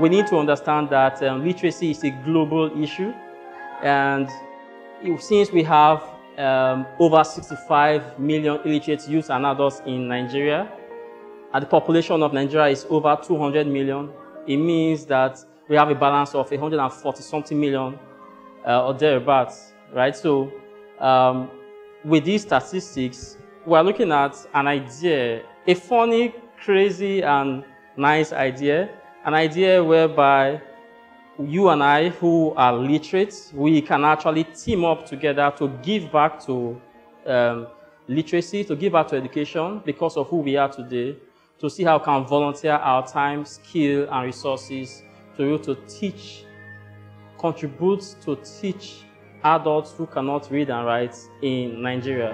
we need to understand that literacy is a global issue, and since we have over 65 million illiterate youths and adults in Nigeria, and the population of Nigeria is over 200 million, it means that we have a balance of 140-something million or thereabouts, right? So with these statistics, we're looking at an idea, a funny, crazy, and nice idea, an idea whereby you and I, who are literate, we can actually team up together to give back to literacy, to give back to education because of who we are today, to see how we can volunteer our time, skill, and resources to be able to teach, contribute to teach adults who cannot read and write in Nigeria.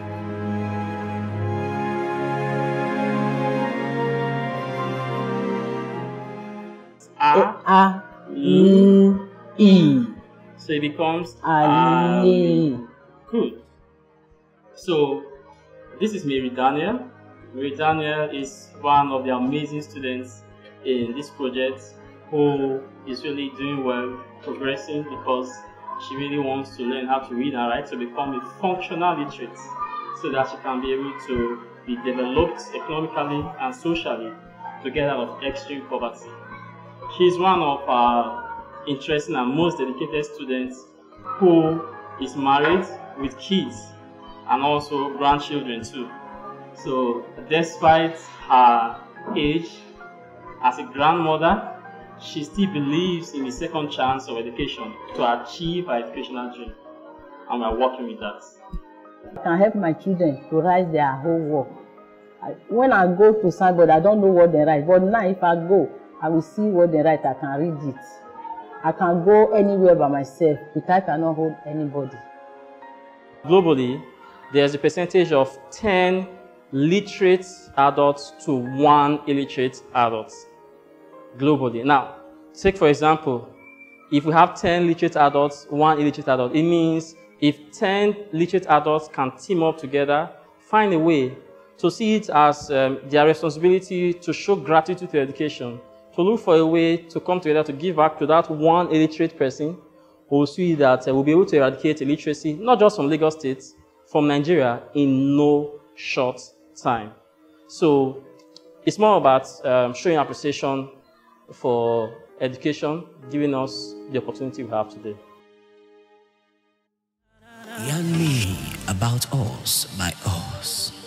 E. So it becomes Ali. Good. So this is Mary Daniel. Mary Daniel is one of the amazing students in this project who is really doing well, progressing because she really wants to learn how to read and write to become a functional literate so that she can be able to be developed economically and socially to get out of extreme poverty. She's one of our interesting and most dedicated students who is married with kids and also grandchildren too. So despite her age, as a grandmother, she still believes in the second chance of education to achieve her educational dream, and we're working with that. I can help my children to write their homework. When I go to signboard, I don't know what they write, but now if I go, I will see what they write, I can read it. I can go anywhere by myself because I cannot hold anybody. Globally, there's a percentage of 10 literate adults to 1 illiterate adult. Globally. Now, take for example, if we have 10 literate adults, 1 illiterate adult, it means if 10 literate adults can team up together, find a way to see it as their responsibility to show gratitude to education, to look for a way to come together to give back to that 1 illiterate person who will see that we'll be able to eradicate illiteracy, not just from Lagos State, from Nigeria in no short time. So it's more about showing appreciation for education, giving us the opportunity we have today. Young Me, about us, by us.